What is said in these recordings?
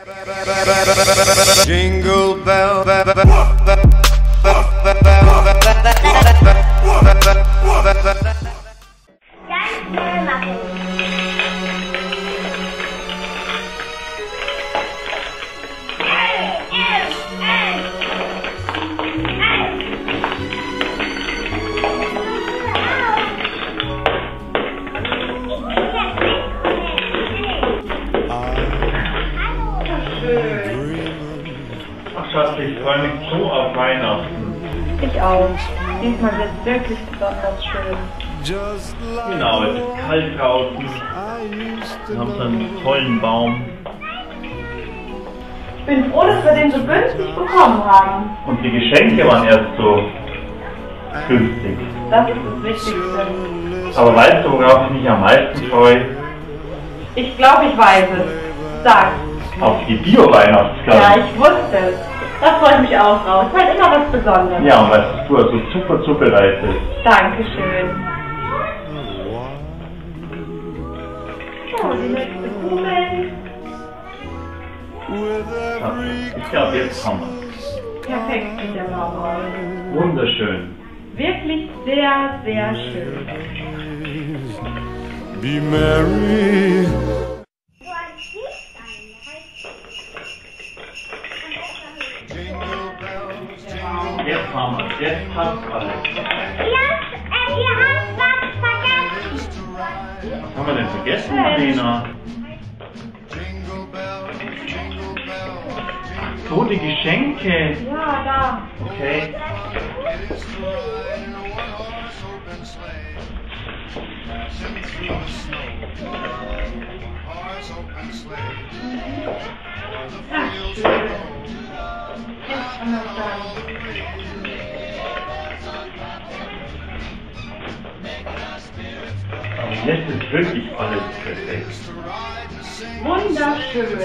Jingle bell. Ach Schatz, ich freue mich so auf Weihnachten. Ich auch. Diesmal wird es wirklich besonders schön. Genau, es ist kalt draußen. Wir haben so einen tollen Baum. Ich bin froh, dass wir den so günstig bekommen haben. Und die Geschenke waren erst so günstig. Das ist das Wichtigste. Aber weißt du, worauf ich mich am meisten freue? Ich glaube, ich weiß es. Sag. Auf die Bio-Weihnachtskarten. Ja, ich wusste es. Da freue ich mich auch drauf. Es ist halt immer was Besonderes. Ja, und weißt du, also super zubereitet bist. Dankeschön. So, die nächste Kugel. Ich glaube, jetzt haben wir Perfekt sieht der Baum aus. Wunderschön. Wirklich sehr, sehr schön. Be merry. Jetzt haben wir es. Jetzt passt alles. Ihr habt was vergessen. Was haben wir denn vergessen, Marlena? Ach so, die Geschenke. Ja, da. Okay. Ach, schön. Jetzt kann man sagen. Aber jetzt ist wirklich alles perfekt. Wunderschön.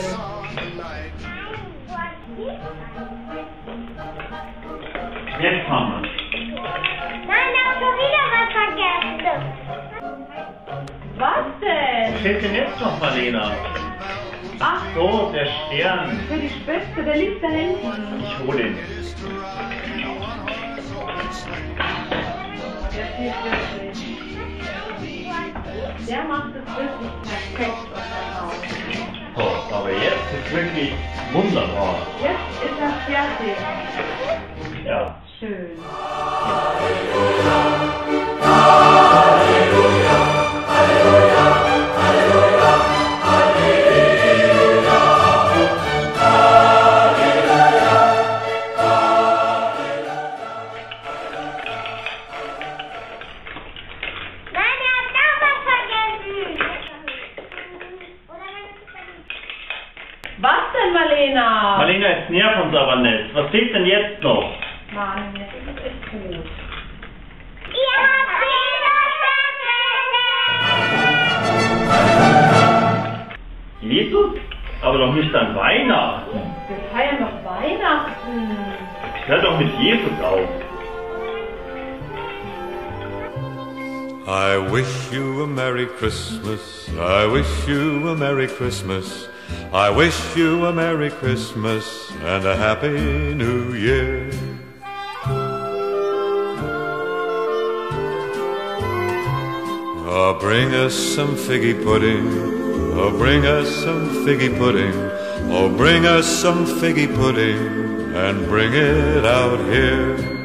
Jetzt haben wir es. Nein, ich hab schon wieder was vergessen. Was denn? Was fehlt denn jetzt noch, Marlena? Ach, So, der Stern. für die Spitze, der liegt da hinten. Ich hole ihn. Der fehlt wirklich. Der macht es wirklich perfekt, unser Haus. So, aber jetzt ist wirklich wunderbar. Jetzt ist er fertig. Ja. Schön. Nein, ihr habt auch was vergessen. Was denn, Marlena? Marlena, jetzt nervt uns aber nicht. Was fehlt denn jetzt noch? Mann, jetzt ist es echt gut. Ihr habt wieder vergessen. Jesus? Aber doch nicht an Weihnachten. Wir feiern noch Weihnachten. Hör doch mit Jesus auf. I wish you a Merry Christmas. I wish you a Merry Christmas. I wish you a Merry Christmas and a Happy New Year. Oh, bring us some figgy pudding. Oh, bring us some figgy pudding. Oh, bring us some figgy pudding and bring it out here.